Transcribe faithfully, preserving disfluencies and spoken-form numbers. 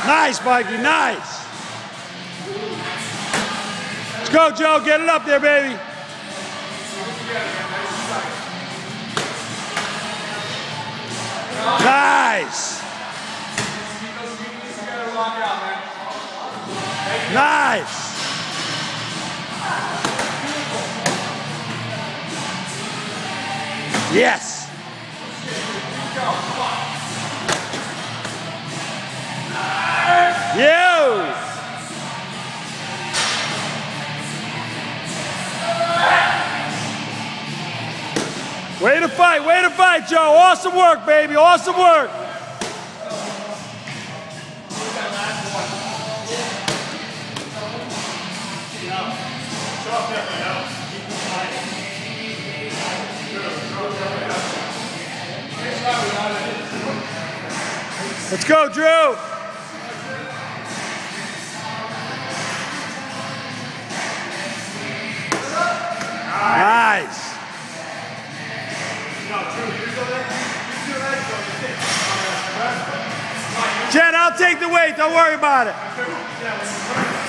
Nice, Mikey, nice. Let's go, Joe. Get it up there, baby. Nice. Nice. Yes. You. Way to fight, way to fight, Joe. Awesome work, baby, awesome work. Let's go, Drew. Nice. Jen, I'll take the weight. Don't worry about it.